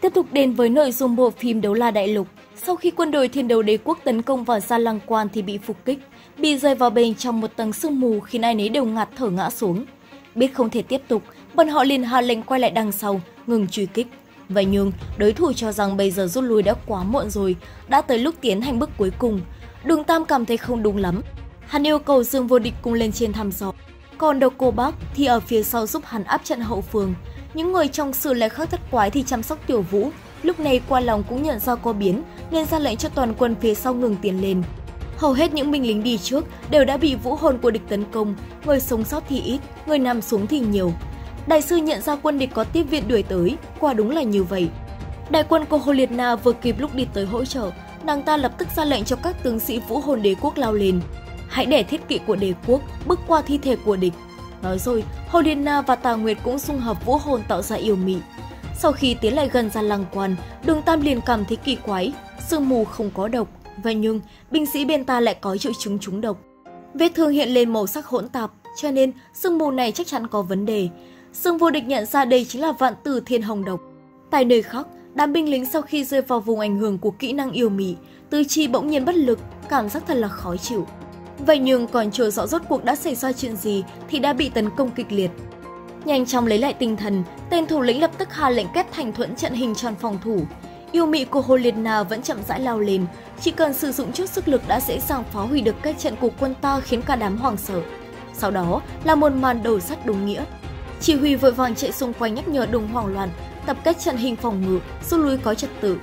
Tiếp tục đến với nội dung bộ phim Đấu La Đại Lục. Sau khi quân đội Thiên Đấu Đế Quốc tấn công vào Gia Lăng Quan thì bị phục kích, bị rơi vào bên trong một tầng sương mù khiến ai nấy đều ngạt thở ngã xuống. Biết không thể tiếp tục, bọn họ liền hạ lệnh quay lại đằng sau, ngừng truy kích. Vậy nhưng, đối thủ cho rằng bây giờ rút lui đã quá muộn rồi, đã tới lúc tiến hành bước cuối cùng. Đường Tam cảm thấy không đúng lắm. Hắn yêu cầu Dương Vô Địch cùng lên trên thăm dò. Còn Độc Cô Bác thì ở phía sau giúp hắn áp trận hậu phương. Những người trong sự lại khác thất quái thì chăm sóc Tiểu Vũ. Lúc này Quan Long cũng nhận ra có biến, nên ra lệnh cho toàn quân phía sau ngừng tiến lên. Hầu hết những binh lính đi trước đều đã bị vũ hồn của địch tấn công, người sống sót thì ít, người nằm xuống thì nhiều. Đại sư nhận ra quân địch có tiếp viện đuổi tới, quả đúng là như vậy. Đại quân của Hồ Liệt Na vừa kịp lúc đi tới hỗ trợ, nàng ta lập tức ra lệnh cho các tướng sĩ vũ hồn đế quốc lao lên. Hãy để thiết kỵ của đế quốc bước qua thi thể của địch. Nói rồi, Hồ Liệt Na và Tà Nguyệt cũng xung hợp vũ hồn tạo ra yêu mị. Sau khi tiến lại gần Gia Lăng Quan, Đường Tam liền cảm thấy kỳ quái, sương mù không có độc, vậy nhưng binh sĩ bên ta lại có triệu chứng trúng độc. Vết thương hiện lên màu sắc hỗn tạp, cho nên sương mù này chắc chắn có vấn đề. Dương Vô Địch nhận ra đây chính là Vạn Tử Thiên Hồng độc. Tại nơi khác, đám binh lính sau khi rơi vào vùng ảnh hưởng của kỹ năng yêu mị, tứ chi bỗng nhiên bất lực, cảm giác thật là khó chịu. Vậy nhưng còn chưa rõ rốt cuộc đã xảy ra chuyện gì thì đã bị tấn công kịch liệt. Nhanh chóng lấy lại tinh thần, tên thủ lĩnh lập tức hạ lệnh kết thành thuẫn trận hình tròn phòng thủ. Yêu mị của Hồ Liệt Na vẫn chậm rãi lao lên, chỉ cần sử dụng chút sức lực đã dễ dàng phá hủy được kết trận của quân ta khiến cả đám hoảng sợ. Sau đó là một màn đầu sắt đúng nghĩa. Chỉ huy vội vàng chạy xung quanh nhắc nhở đừng hoảng loạn, tập kết trận hình phòng ngự, rút lui có trật tự.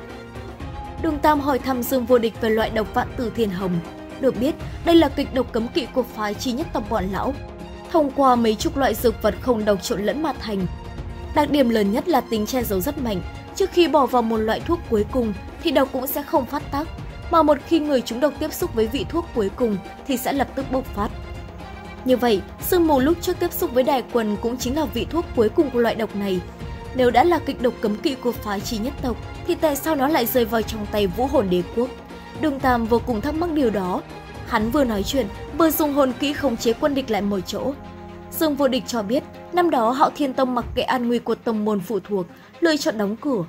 Đường Tam hỏi thăm Dương Vô Địch về loại độc Vạn Tử Thiên Hồng. Được biết, đây là kịch độc cấm kỵ của phái chi nhất tộc bọn lão. Thông qua mấy chục loại dược vật không độc trộn lẫn mà thành. Đặc điểm lớn nhất là tính che giấu rất mạnh. Trước khi bỏ vào một loại thuốc cuối cùng thì độc cũng sẽ không phát tác, mà một khi người trúng độc tiếp xúc với vị thuốc cuối cùng thì sẽ lập tức bộc phát. Như vậy, sương mù lúc trước tiếp xúc với đại quân cũng chính là vị thuốc cuối cùng của loại độc này. Nếu đã là kịch độc cấm kỵ của phái chi nhất tộc thì tại sao nó lại rơi vào trong tay vũ hồn đế quốc? Đường Tam vô cùng thắc mắc điều đó. Hắn vừa nói chuyện, vừa dùng hồn kỹ khống chế quân địch lại một chỗ. Dương Vô Địch cho biết, năm đó Hạo Thiên Tông mặc kệ an nguy của tông môn phụ thuộc, lựa chọn đóng cửa.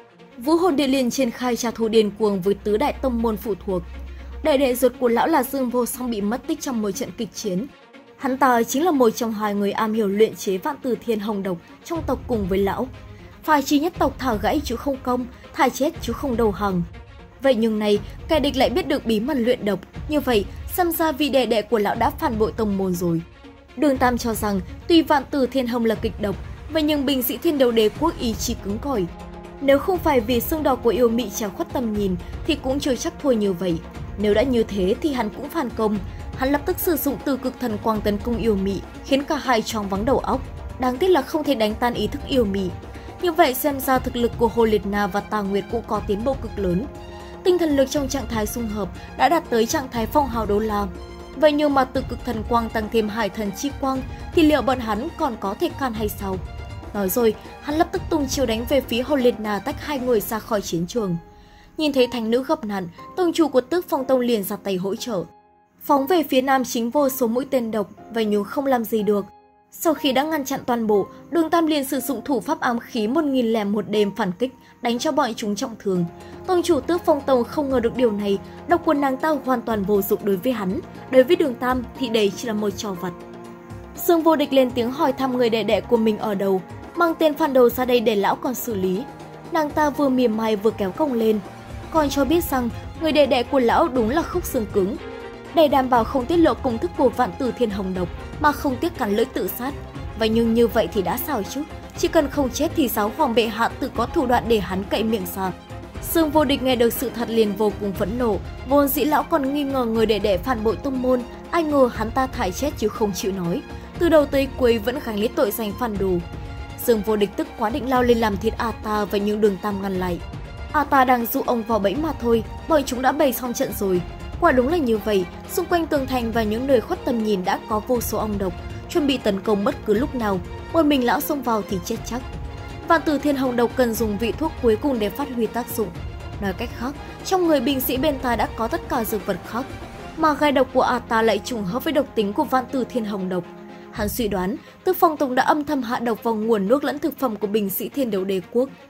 Vũ hồn địa liền triển khai trả thù điên cuồng với tứ đại tông môn phụ thuộc. Đại đệ ruột của lão là Dương Vô Song bị mất tích trong một trận kịch chiến. Hắn ta chính là một trong hai người am hiểu luyện chế Vạn Tử Thiên Hồng độc trong tộc cùng với lão. Phái chi nhất tộc thả gãy chứ không công, thả chết chứ không đầu hàng. Vậy nhưng này, kẻ địch lại biết được bí mật luyện độc, như vậy xem ra vị đệ đệ của lão đã phản bội tông môn rồi. Đường Tam cho rằng tuy Vạn Tử Thiên Hồng là kịch độc, vậy nhưng binh sĩ Thiên Đấu Đế Quốc ý chí cứng cỏi. Nếu không phải vì xương đỏ của yêu mị che khuất tầm nhìn thì cũng chưa chắc thua như vậy. Nếu đã như thế thì hắn cũng phản công. Hắn lập tức sử dụng Từ Cực Thần Quang tấn công yêu mị, khiến cả hai choáng váng đầu óc. Đáng tiếc là không thể đánh tan ý thức yêu mị. Như vậy xem ra thực lực của Hồ Liệt Na và Tà Nguyệt cũng có tiến bộ cực lớn. Tinh thần lực trong trạng thái xung hợp đã đạt tới trạng thái phong hào đấu la. Vậy nhưng mà Từ Cực Thần Quang tăng thêm Hải Thần Chi Quang thì liệu bọn hắn còn có thể can hay sao? Nói rồi, hắn lập tức tung chiêu đánh về phía Hồ Liệt Na tách hai người ra khỏi chiến trường. Nhìn thấy thánh nữ gặp nạn, tông chủ của Tước Phong Tông liền ra tay hỗ trợ. Phóng về phía nam chính vô số mũi tên độc, vậy nhưng không làm gì được. Sau khi đã ngăn chặn toàn bộ, Đường Tam liền sử dụng thủ pháp ám khí 1001 đêm phản kích, đánh cho bọn chúng trọng thương. Tông chủ Tước Phong Tông không ngờ được điều này, độc của nàng ta hoàn toàn vô dụng đối với hắn, đối với Đường Tam thì đây chỉ là một trò vặt. Dương Vô Địch lên tiếng hỏi thăm người đệ đệ của mình ở đâu, mang tên phản đồ ra đây để lão còn xử lý. Nàng ta vừa mỉm mai vừa kéo cong lên, còn cho biết rằng người đệ đệ của lão đúng là khúc xương cứng. Để đảm bảo không tiết lộ công thức của Vạn Tử Thiên Hồng độc mà không tiếc cắn lưỡi tự sát. Vậy nhưng như vậy thì đã sao chứ? Chỉ cần không chết thì giáo hoàng bệ hạ tự có thủ đoạn để hắn cậy miệng ra. Dương Vô Địch nghe được sự thật liền vô cùng phẫn nộ. Vốn dĩ lão còn nghi ngờ người đệ đệ phản bội tông môn, ai ngờ hắn ta thải chết chứ không chịu nói. Từ đầu tới cuối vẫn gánh lấy tội danh phản đồ. Dương Vô Địch tức quá định lao lên làm thịt Ata, và những Đường Tam ngăn lại. Ata đang dụ ông vào bẫy mà thôi, bởi chúng đã bày xong trận rồi. Quả đúng là như vậy, xung quanh tường thành và những nơi khuất tầm nhìn đã có vô số ong độc, chuẩn bị tấn công bất cứ lúc nào. Một mình lão xông vào thì chết chắc. Vạn Tử Thiên Hồng độc cần dùng vị thuốc cuối cùng để phát huy tác dụng. Nói cách khác, trong người binh sĩ bên ta đã có tất cả dược vật khác, mà gai độc của Ata lại trùng hợp với độc tính của Vạn Tử Thiên Hồng độc. Hắn suy đoán Tước Phong Tông đã âm thầm hạ độc vào nguồn nước lẫn thực phẩm của binh sĩ Thiên Đấu Đế Quốc.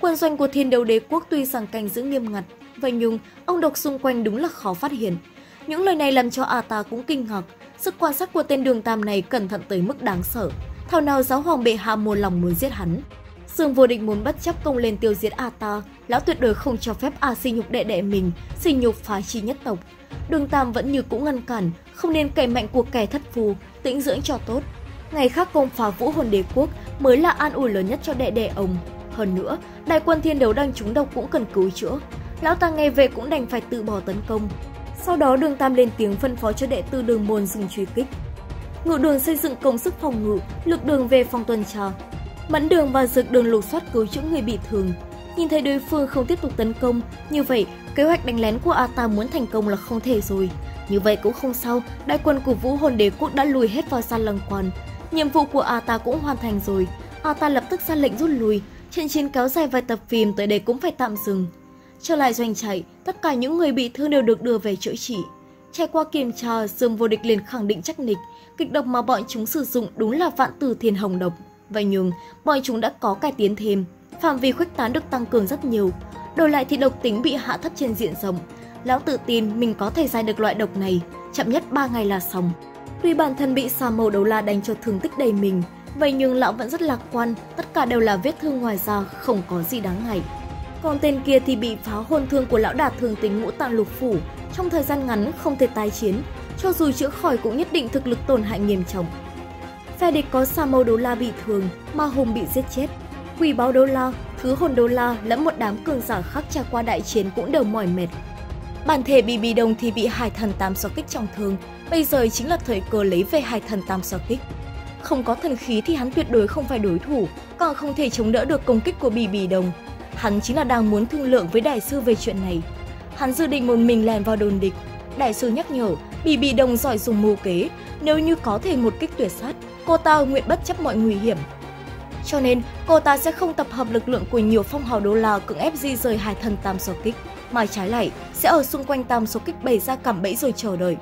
Quân doanh của Thiên Đấu Đế Quốc tuy rằng canh giữ nghiêm ngặt, vậy nhưng ông độc xung quanh đúng là khó phát hiện. Những lời này làm cho Ata cũng kinh ngạc, sức quan sát của tên Đường Tam này cẩn thận tới mức đáng sợ. Thảo nào giáo hoàng bệ hạ một lòng muốn giết hắn. Dương Vô Địch muốn bất chấp công lên tiêu diệt Ata, lão tuyệt đối không cho phép sỉ nhục đệ đệ mình, sỉ nhục phá chi nhất tộc. Đường Tam vẫn như cũ ngăn cản, không nên cậy mạnh của kẻ thất phù, tĩnh dưỡng cho tốt. Ngày khác công phá Vũ Hồn Đế Quốc mới là an ủi lớn nhất cho đệ đệ ông. Hơn nữa, đại quân Thiên Đấu đang trúng độc cũng cần cứu chữa. Lão ta nghe về cũng đành phải tự bỏ tấn công. Sau đó Đường Tam lên tiếng phân phó cho đệ tử Đường môn dừng truy kích. Ngự Đường xây dựng công sức phòng ngự, Lực Đường về phòng tuần tra. Mẫn Đường và Dược Đường lục soát cứu chữa người bị thương. Nhìn thấy đối phương không tiếp tục tấn công, như vậy kế hoạch đánh lén của Ata muốn thành công là không thể rồi. Như vậy cũng không sao, đại quân của Vũ Hồn Đế Quốc đã lùi hết vào Sa Lăng Quan. Nhiệm vụ của Ata cũng hoàn thành rồi. Ata lập tức ra lệnh rút lui. Trận chiến kéo dài vài tập phim, tới đây cũng phải tạm dừng. Trở lại doanh trại, tất cả những người bị thương đều được đưa về chữa trị. Trải qua kiểm tra, Dương Vô Địch liền khẳng định chắc nịch, kịch độc mà bọn chúng sử dụng đúng là Vạn Tử Thiên Hồng độc. Vậy nhưng, bọn chúng đã có cải tiến thêm, phạm vi khuếch tán được tăng cường rất nhiều. Đổi lại thì độc tính bị hạ thấp trên diện rộng. Lão tự tin mình có thể giải được loại độc này, chậm nhất 3 ngày là xong. Tuy bản thân bị xà màu đấu la đánh cho thương tích đầy mình, vậy nhưng lão vẫn rất lạc quan, tất cả đều là vết thương ngoài da, không có gì đáng ngại. Còn tên kia thì bị phá hồn thương của lão đả thương tính ngũ tạng lục phủ, trong thời gian ngắn không thể tái chiến, cho dù chữa khỏi cũng nhất định thực lực tổn hại nghiêm trọng. Phe địch có xà màu đấu la bị thương, ma hùng bị giết chết, quỷ báo đấu la, thứ hồn đấu la lẫn một đám cường giả khác trải qua đại chiến cũng đều mỏi mệt. Bản thể Bì Đồng thì bị Hải Thần Tam So Kích trọng thương, bây giờ chính là thời cơ lấy về Hải Thần Tam So Kích. Không có thần khí thì hắn tuyệt đối không phải đối thủ, còn không thể chống đỡ được công kích của Bì Đồng. Hắn chính là đang muốn thương lượng với đại sư về chuyện này. Hắn dự định một mình lèn vào đồn địch. Đại sư nhắc nhở, Bì Đồng giỏi dùng mưu kế, nếu như có thể một kích tuyệt sát, cô ta nguyện bất chấp mọi nguy hiểm. Cho nên, cô ta sẽ không tập hợp lực lượng của nhiều phong hào đô la cưỡng ép di rời Hải Thần Tam So Kích, mà trái lại sẽ ở xung quanh Tam So Kích bày ra cạm bẫy rồi chờ đợi.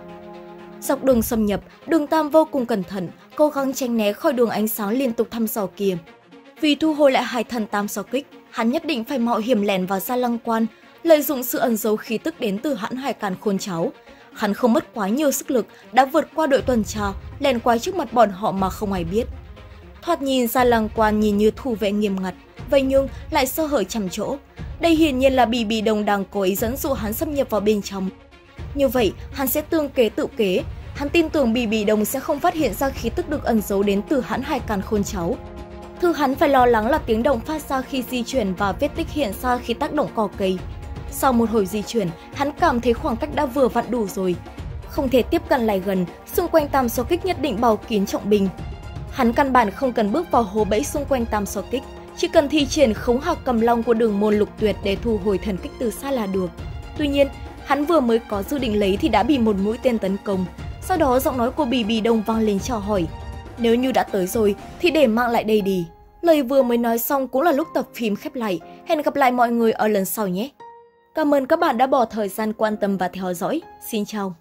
Dọc đường xâm nhập, Đường Tam vô cùng cẩn thận, cố gắng tránh né khỏi đường ánh sáng liên tục thăm dò kia. Vì thu hồi lại Hải Thần Tam So Kích, hắn nhất định phải mạo hiểm lẻn vào Sa Lăng Quan, lợi dụng sự ẩn giấu khí tức đến từ Hãn Hải Càn Khôn Cháo. Hắn không mất quá nhiều sức lực, đã vượt qua đội tuần tra, lẻn qua trước mặt bọn họ mà không ai biết. Thoạt nhìn Sa Lăng Quan nhìn như thủ vệ nghiêm ngặt, vậy nhưng lại sơ hở trăm chỗ. Đây hiển nhiên là Bì Đồng đang cố ý dẫn dụ hắn xâm nhập vào bên trong. Như vậy, hắn sẽ tương kế tự kế. Hắn tin tưởng Bì Đồng sẽ không phát hiện ra khí tức được ẩn giấu đến từ Hãn Hải Càn Khôn Cháo. Thứ hắn phải lo lắng là tiếng động phát ra khi di chuyển và vết tích hiện ra khi tác động cỏ cây. Sau một hồi di chuyển, hắn cảm thấy khoảng cách đã vừa vặn đủ rồi. Không thể tiếp cận lại gần, xung quanh Tam So Kích nhất định bao kín trọng binh. Hắn căn bản không cần bước vào hố bẫy xung quanh Tam So Kích, chỉ cần thi triển Khống Hạc Cầm Long của Đường môn Lục Tuyệt để thu hồi thần kích từ xa là được. Tuy nhiên, hắn vừa mới có dự định lấy thì đã bị một mũi tên tấn công. Sau đó giọng nói của Bì Đồng vang lên chào hỏi. Nếu như đã tới rồi thì để mạng lại đây đi. Lời vừa mới nói xong cũng là lúc tập phim khép lại. Hẹn gặp lại mọi người ở lần sau nhé. Cảm ơn các bạn đã bỏ thời gian quan tâm và theo dõi. Xin chào.